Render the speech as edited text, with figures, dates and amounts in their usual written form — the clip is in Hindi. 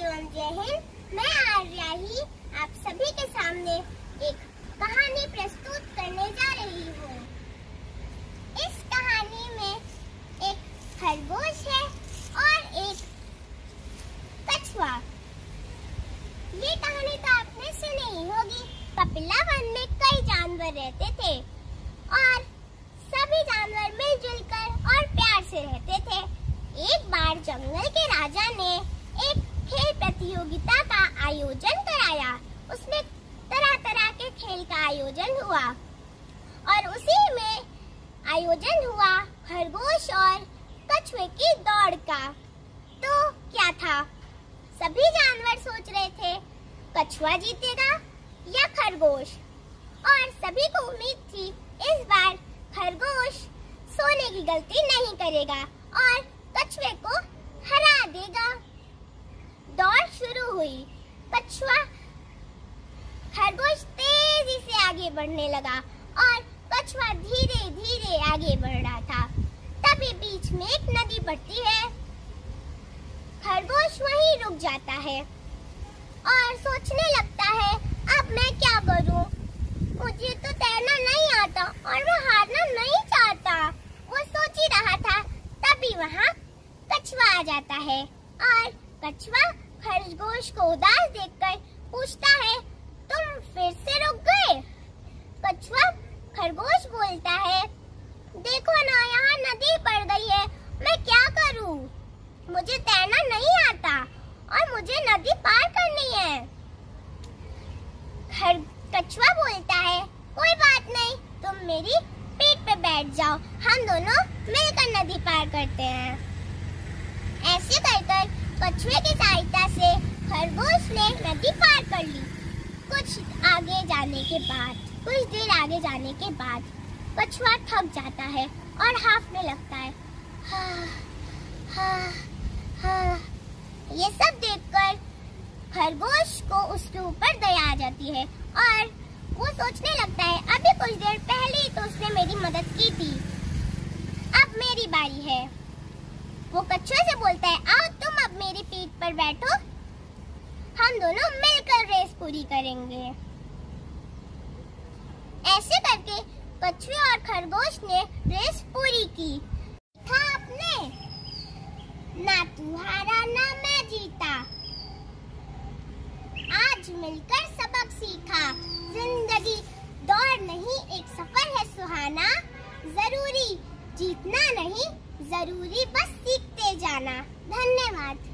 एवं जय हिंद। मैं आर्या ही आप सभी के सामने एक कहानी प्रस्तुत करने जा रही हूँ। इस कहानी में एक खरगोश है और एक कछुआ। ये कहानी तो आपने सुनी ही होगी। कपिला वन में कई जानवर रहते थे और सभी जानवर मिलजुल कर और प्यार से रहते थे। एक बार जंगल के राजा ने एक खेल प्रतियोगिता का आयोजन कराया। उसमें तरह तरह के खेल का आयोजन हुआ और उसी में आयोजन हुआ खरगोश और कछुए की दौड़ का। तो क्या था, सभी जानवर सोच रहे थे कछुआ जीतेगा या खरगोश, और सभी को उम्मीद थी इस बार खरगोश सोने की गलती नहीं करेगा और कछुए को हरा देगा। दौड़ शुरू हुई। कछुआ खरगोश तेजी से आगे बढ़ने लगा और कछुआ धीरे धीरे आगे बढ़ रहा था। तभी बीच में एक नदी पड़ती है। खरगोश वहीं रुक जाता है और सोचने लगता है, अब मैं क्या करूं? मुझे तो तैरना नहीं आता और मैं हारना नहीं चाहता। वो सोच ही रहा था, तभी वहाँ कछुआ आ जाता है और कछुआ खरगोश को उदास देखकर पूछता है, तुम फिर से रुक गए? कछुआ खरगोश बोलता है, देखो ना, यहाँ नदी पड़ गई है, मैं क्या करूँ? मुझे तैरना नहीं आता और मुझे नदी पार करनी है। कछुआ बोलता है, कोई बात नहीं, तुम मेरी पीठ पे बैठ जाओ, हम दोनों मिलकर नदी पार करते हैं। ऐसे कर कछुए की सहायता से खरगोश ने नदी पार कर ली। कुछ देर आगे जाने के बाद कछुआ थक जाता है और हांफने लगता है। ये सब देखकर खरगोश को उसके ऊपर दया आ जाती है और वो सोचने लगता है, अभी कुछ देर पहले ही तो उसने मेरी मदद की थी, अब मेरी बारी है। वो कछुए से बोलता है, आओ तुम अब मेरी पीठ पर बैठो, हम दोनों मिलकर रेस पूरी करेंगे। ऐसे करके कछुए और खरगोश ने रेस पूरी की। था आपने, ना तू हारा ना मैं जीता, आज मिलकर सबक सीखा। जिंदगी दौड़ नहीं, एक सफर है सुहाना, जरूरी जीतना नहीं, जरूरी बस सीखते जाना। धन्यवाद।